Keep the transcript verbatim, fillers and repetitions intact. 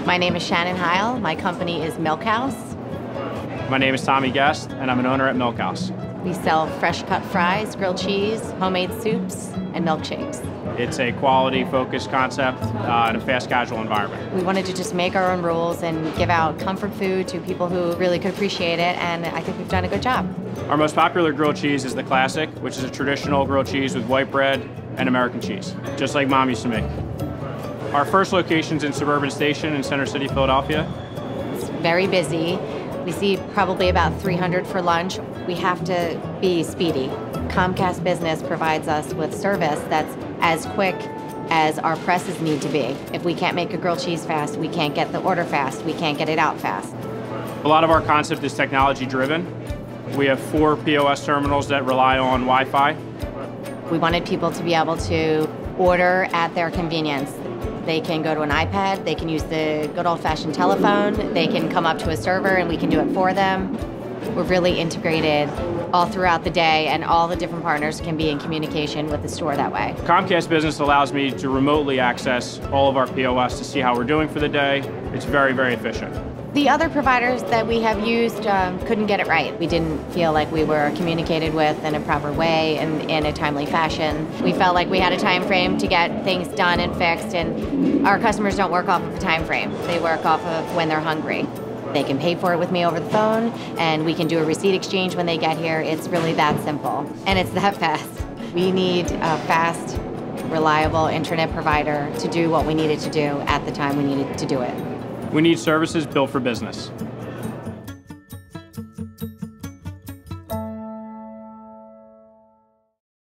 My name is Shannon Heil. My company is Milkhouse. My name is Tommy Guest, and I'm an owner at Milkhouse. We sell fresh cut fries, grilled cheese, homemade soups, and milkshakes. It's a quality-focused concept uh, in a fast casual environment. We wanted to just make our own rules and give out comfort food to people who really could appreciate it, and I think we've done a good job. Our most popular grilled cheese is the Classic, which is a traditional grilled cheese with white bread and American cheese, just like Mom used to make. Our first location's in Suburban Station in Center City, Philadelphia. It's very busy. We see probably about three hundred for lunch. We have to be speedy. Comcast Business provides us with service that's as quick as our presses need to be. If we can't make a grilled cheese fast, we can't get the order fast, we can't get it out fast. A lot of our concept is technology driven. We have four P O S terminals that rely on Wi-Fi. We wanted people to be able to order at their convenience. They can go to an iPad, they can use the good old-fashioned telephone, they can come up to a server and we can do it for them. We're really integrated all throughout the day, and all the different partners can be in communication with the store that way. Comcast Business allows me to remotely access all of our P O S to see how we're doing for the day. It's very, very efficient. The other providers that we have used um, couldn't get it right. We didn't feel like we were communicated with in a proper way and in a timely fashion. We felt like we had a time frame to get things done and fixed, and our customers don't work off of a time frame. They work off of when they're hungry. They can pay for it with me over the phone, and we can do a receipt exchange when they get here. It's really that simple, and it's that fast. We need a fast, reliable internet provider to do what we needed to do at the time we needed to do it. We need services built for business.